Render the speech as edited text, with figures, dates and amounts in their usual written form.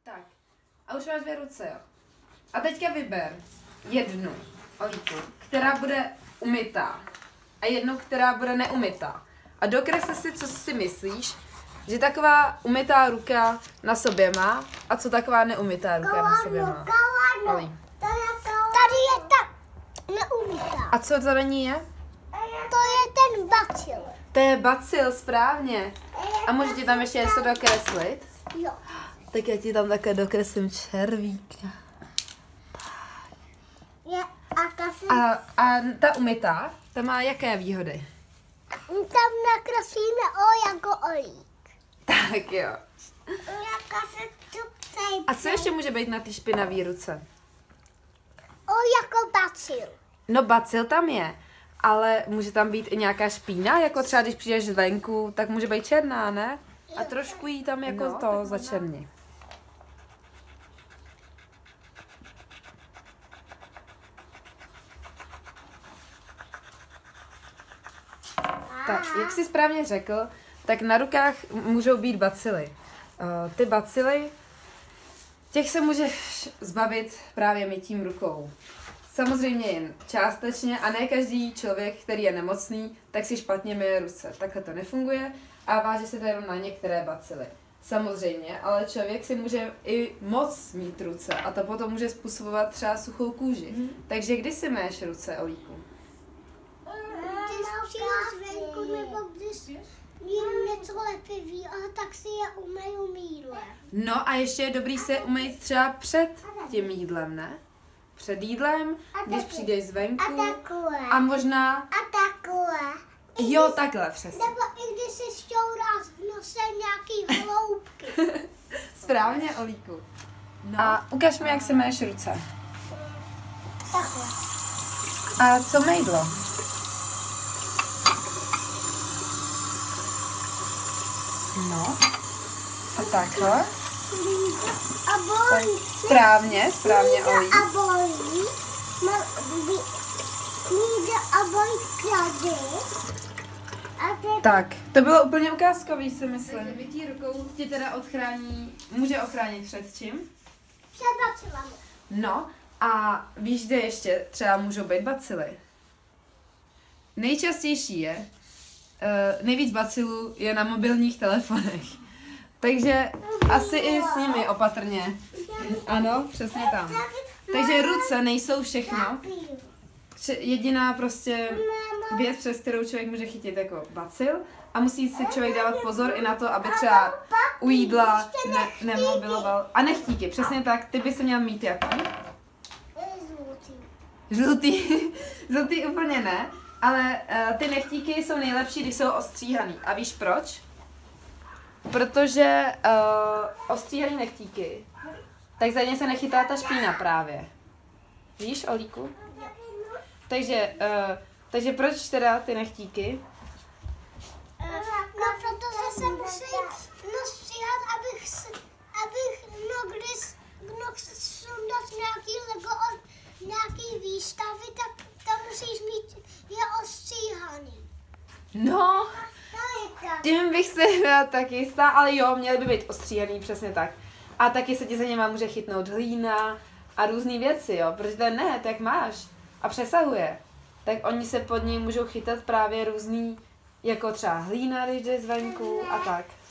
Tak. A už máš 2 ruce, jo. A teďka vyber jednu olíku, která bude umytá. A jednu, která bude neumytá. A dokresli si, co si myslíš, že taková umytá ruka na sobě má a co taková neumytá ruka na sobě má. Olí. Tady je ta neumytá. A co to není je? To je ten bacil. To je bacil, správně. A můžu ti tam ještě něco dokreslit? Jo. Tak já ti tam také dokreslím červíka. A ta umytá, ta má jaké výhody? Tam nakreslíme O jako olík. Tak jo. A A co ještě může být na ty špinavé ruce? O jako bacil. No bacil tam je, ale může tam být i nějaká špína, jako třeba když přijdeš venku, tak může být černá, ne? A trošku jí tam jako to začerní. Tak, jak jsi správně řekl, tak na rukách můžou být bacily. Ty bacily, těch se můžeš zbavit právě mytím rukou. Samozřejmě jen částečně a ne každý člověk, který je nemocný, tak si špatně myje ruce. Takhle to nefunguje a váže se to jenom na některé bacily. Samozřejmě, ale člověk si může i moc mít ruce a to potom může způsobovat třeba suchou kůži. Takže kdy si myješ ruce, Olíku? Když přijdu zvenku nebo když jim něco lepivý, tak si je umeju mýdlem. No a ještě je dobrý se umýt třeba před tím jídlem, ne? Před jídlem, když přijdeš zvenku. A takové. A možná... A takové. Jo, takhle přesně. Nebo i když si šťouráš v nose nějaký hloubky. Správně, Olíku. No. A ukaž mi, jak si myješ ruce. Takhle. A co mejdlo? No. A takhle. A bolí. Správně, Olí. A bolí. Mída a bolí klady. Tak, to bylo úplně ukázkový, si myslím. Mytí rukou ti teda může ochránit před čím? Před bacilami. No, a víš, kde ještě třeba můžou být bacily? Nejčastější je, nejvíc bacilů je na mobilních telefonech. Takže asi i s nimi opatrně. Ano, přesně tam. Takže ruce nejsou všechno. Jediná prostě věc, přes kterou člověk může chytit jako bacil a musí si člověk dávat pozor i na to, aby třeba u jídla nemobiloval. A nechtíky, přesně tak, ty by se měl mít jaký? Žlutý úplně ne, ale ty nechtíky jsou nejlepší, když jsou ostříhaný. A víš proč? Protože ostříhaný nechtíky, tak za ně se nechytá ta špína právě. Víš, Olíku? Takže proč teda ty nechtíky? No, protože se musím stříhat, abych mohl sundat nějaký Lego od nějaký výstavy, tak tam musíš mít je ostříhaný. No, tím bych se byla tak jistá, ale jo, měly by být ostříhaný, přesně tak. A taky se ti za něma může chytnout hlína a různé věci, jo, protože ten ne, tak máš a přesahuje. Tak oni se pod ní můžou chytat právě různý, jako třeba hlína, když jde zvenku a tak.